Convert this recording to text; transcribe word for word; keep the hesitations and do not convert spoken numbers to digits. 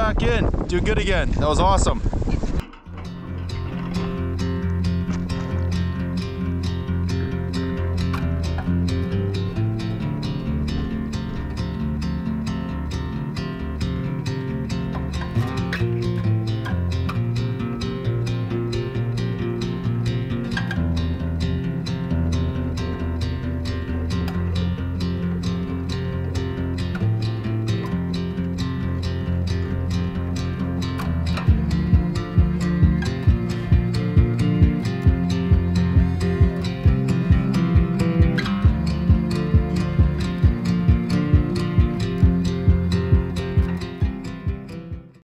back in. Do good again. That was awesome.